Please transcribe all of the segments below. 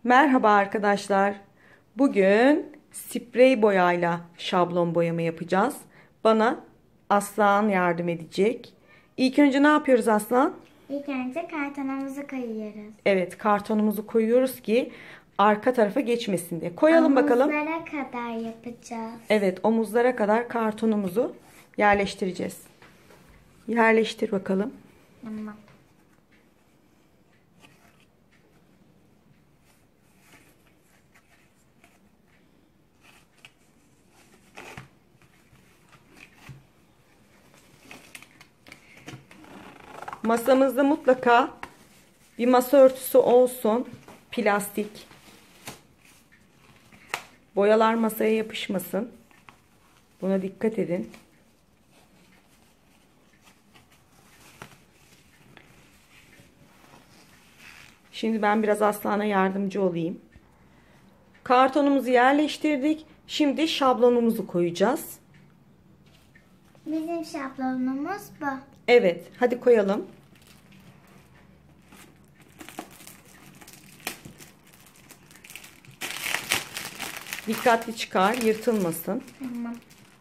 Merhaba arkadaşlar. Bugün sprey boyayla şablon boyama yapacağız. Bana Aslan yardım edecek. İlk önce ne yapıyoruz Aslan? İlk önce kartonumuzu koyuyoruz. Evet, kartonumuzu koyuyoruz ki arka tarafa geçmesin diye. Koyalım bakalım. Omuzlara kadar yapacağız. Evet, omuzlara kadar kartonumuzu yerleştireceğiz. Yerleştir bakalım. Tamam. Masamızda mutlaka bir masa örtüsü olsun. Plastik. Boyalar masaya yapışmasın. Buna dikkat edin. Şimdi ben biraz Aslan'a yardımcı olayım. Kartonumuzu yerleştirdik. Şimdi şablonumuzu koyacağız. Bizim şablonumuz bu. Evet, hadi koyalım. Dikkatli çıkar, yırtılmasın. Tamam.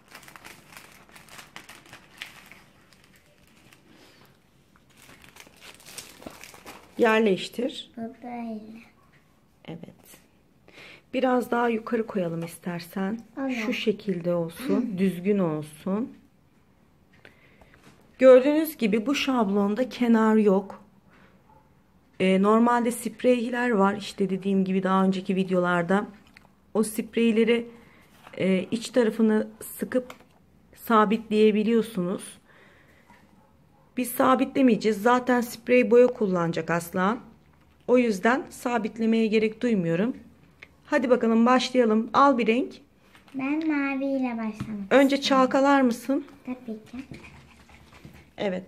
Yerleştir. Bu böyle. Evet. Biraz daha yukarı koyalım istersen. Olur. Şu şekilde olsun, düzgün olsun. Gördüğünüz gibi bu şablonda kenar yok. Normalde spreyler var. İşte dediğim gibi daha önceki videolarda. O spreyleri iç tarafını sıkıp sabitleyebiliyorsunuz. Biz sabitlemeyeceğiz. Zaten sprey boya kullanacak Aslan. O yüzden sabitlemeye gerek duymuyorum. Hadi bakalım başlayalım. Al bir renk. Ben maviyle başlamak Önce çalkalar mısın? Tabii ki. Evet.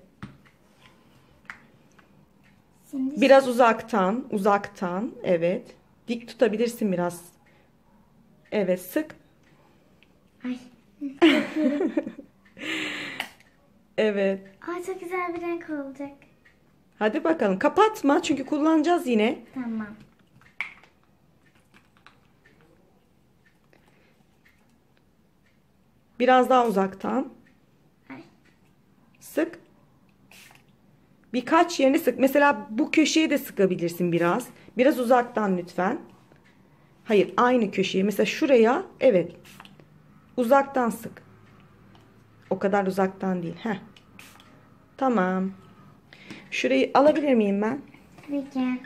Şimdi Biraz uzaktan. Evet. Dik tutabilirsin biraz. Evet, sık. Ay. Evet. Ay, çok güzel bir renk olacak. Hadi bakalım. Kapatma çünkü kullanacağız yine. Tamam. Biraz daha uzaktan. Ay. Sık. Birkaç yerini sık. Mesela bu köşeyi de sıkabilirsin biraz. Biraz uzaktan lütfen. Hayır, aynı köşeye. Mesela şuraya, evet. Uzaktan sık. O kadar uzaktan değil. Heh. Tamam. Şurayı alabilir miyim ben? Tabii ki.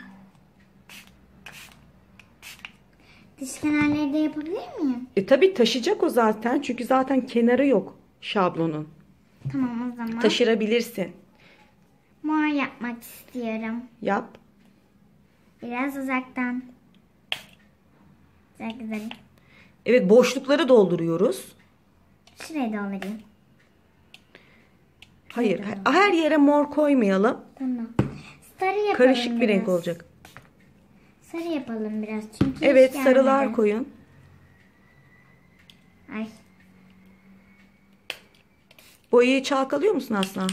Dış kenarları da yapabilir miyim? Tabii taşıyacak o zaten. Çünkü zaten kenarı yok şablonun. Tamam, o zaman. Taşırabilirsin. Mor yapmak istiyorum. Yap. Biraz uzaktan. Güzel güzel. Evet, boşlukları dolduruyoruz. Şuraya doldurayım. Hayır, her yere mor koymayalım. Tamam. Sarı yapalım Karışık bir biraz. renk olacak. Sarı yapalım biraz çünkü Evet, hiç sarılar gelmedi. koyun. Ay. Boyayı çalkalıyor musun Aslan?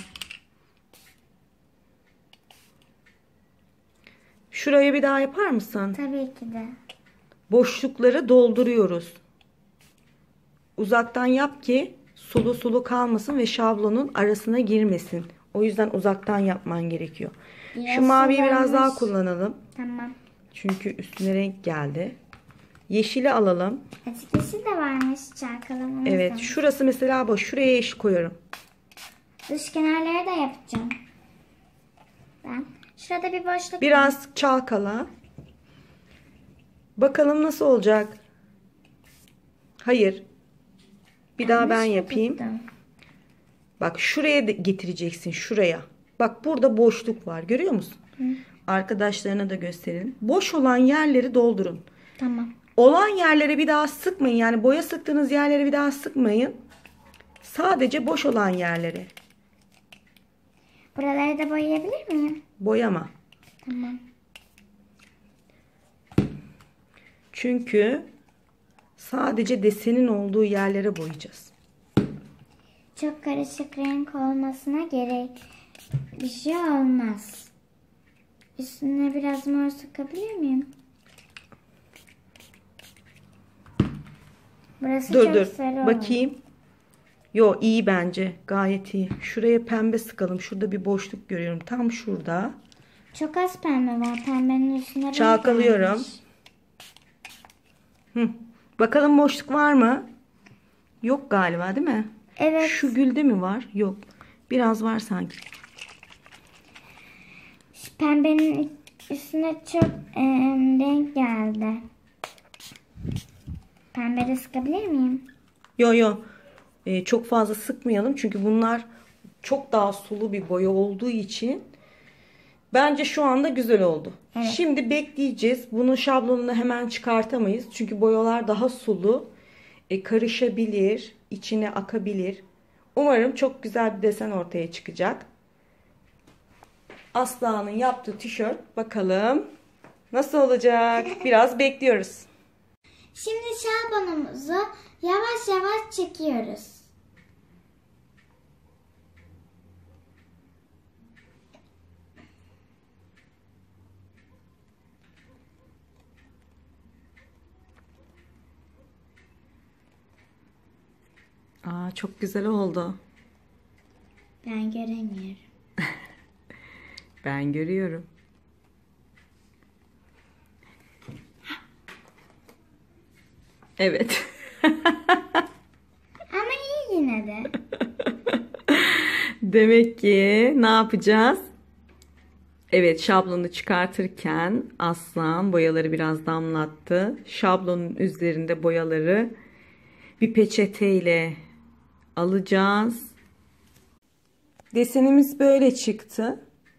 Şurayı bir daha yapar mısın? Tabii ki de. Boşlukları dolduruyoruz. Uzaktan yap ki sulu sulu kalmasın ve şablonun arasına girmesin. O yüzden uzaktan yapman gerekiyor. Biraz Şu maviyi biraz daha sulanmış. kullanalım. Tamam. Çünkü üstüne renk geldi. Yeşili alalım. Açık yeşil de varmış çalkalamamızda. Evet, şurası mesela boş. Şuraya yeşil koyuyorum. Dış kenarları da yapacağım. Ben. Şurada bir boşluk var. Biraz çalkala. Bakalım nasıl olacak. Hayır. Bir daha ben Yanlış mı yapayım. tuttum? Bak şuraya getireceksin. Şuraya. Bak burada boşluk var. Görüyor musun? Hı. Arkadaşlarına da gösterin. Boş olan yerleri doldurun. Tamam. Olan yerlere bir daha sıkmayın. Yani boya sıktığınız yerlere bir daha sıkmayın. Sadece boş olan yerlere. Buraları da boyayabilir miyim? Boyama. Tamam. Çünkü sadece desenin olduğu yerlere boyayacağız. Çok karışık renk olmasına gerek bir şey olmaz. Üstüne biraz mor sıkabilir miyim? Burası Dur çok dur. sarı oldu. Bakayım. Yo, iyi bence. Gayet iyi. Şuraya pembe sıkalım. Şurada bir boşluk görüyorum. Tam şurada. Çok az pembe var. Pembenin üstüne renk Çalkalıyorum. gelmiş. Hı. Bakalım boşluk var mı? Yok galiba, değil mi? Evet. Şu gülde mi var? Yok. Biraz var sanki. Pembenin üstüne çok renk geldi. Pembe de sıkabilir miyim? Yo yo. Çok fazla sıkmayalım. Çünkü bunlar çok daha sulu bir boya olduğu için bence şu anda güzel oldu. Evet. Şimdi bekleyeceğiz. Bunun şablonunu hemen çıkartamayız. Çünkü boyalar daha sulu. Karışabilir. İçine akabilir. Umarım çok güzel bir desen ortaya çıkacak. Aslan'ın yaptığı tişört. Bakalım nasıl olacak? Biraz bekliyoruz. Şimdi şablonumuzu yavaş yavaş çekiyoruz. Aa, çok güzel oldu. Ben göremiyorum. Ben görüyorum. Evet. Ama iyi yine de. Demek ki ne yapacağız? Evet, şablonu çıkartırken Aslan boyaları biraz damlattı. Şablonun üzerinde boyaları bir peçeteyle alacağız. Desenimiz böyle çıktı.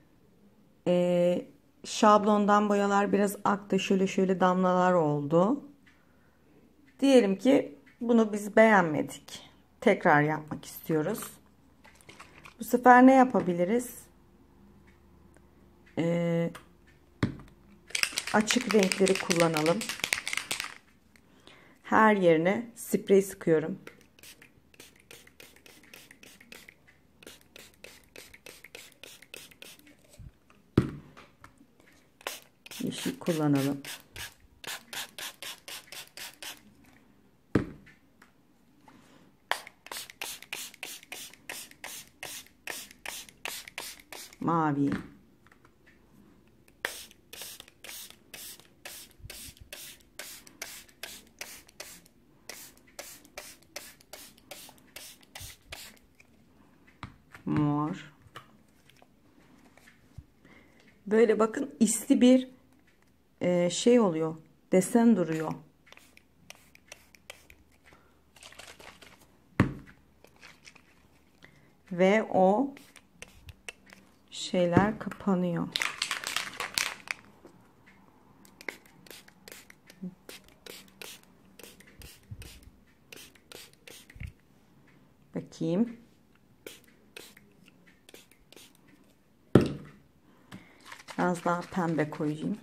Şablondan boyalar biraz aktı. Şöyle damlalar oldu. Diyelim ki bunu biz beğenmedik. Tekrar yapmak istiyoruz. Bu sefer ne yapabiliriz? Açık renkleri kullanalım. Her yerine sprey sıkıyorum. Yeşil kullanalım. Mavi. Mor. Böyle bakın, isli bir şey oluyor. Desen duruyor. Ve o şeyler kapanıyor. Bakayım. Biraz daha pembe koyayım.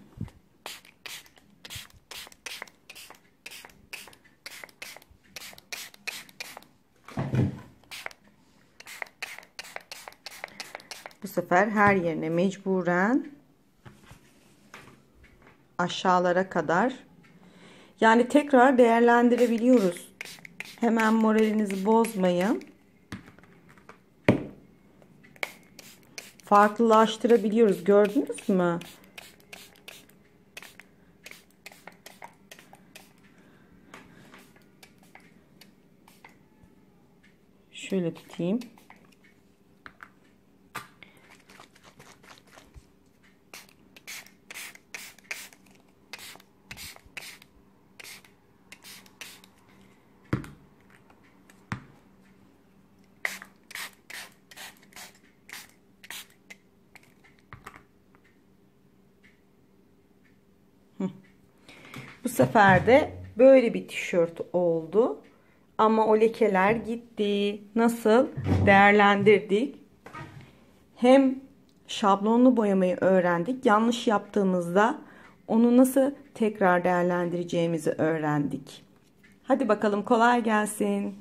Bu sefer her yerine mecburen aşağılara kadar, yani tekrar değerlendirebiliyoruz. Hemen moralinizi bozmayın. Farklılaştırabiliyoruz. Gördünüz mü? Şöyle tutayım. Bu sefer de böyle bir tişört oldu. Ama o lekeler gitti. Nasıl değerlendirdik? Hem şablonlu boyamayı öğrendik. Yanlış yaptığımızda onu nasıl tekrar değerlendireceğimizi öğrendik. Hadi bakalım, kolay gelsin.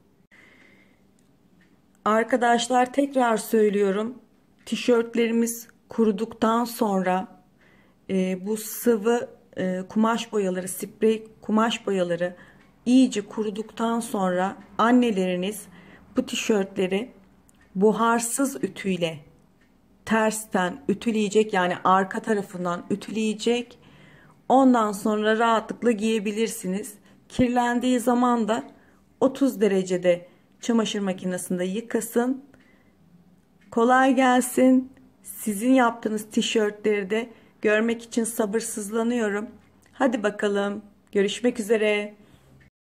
Arkadaşlar, tekrar söylüyorum. Tişörtlerimiz kuruduktan sonra bu sıvı kumaş boyaları, sprey kumaş boyaları iyice kuruduktan sonra anneleriniz bu tişörtleri buharsız ütüyle tersten ütüleyecek, yani arka tarafından ütüleyecek. Ondan sonra rahatlıkla giyebilirsiniz. Kirlendiği zaman da 30 derecede çamaşır makinesinde yıkasın. Kolay gelsin. Sizin yaptığınız tişörtleri de görmek için sabırsızlanıyorum. Hadi bakalım. Görüşmek üzere.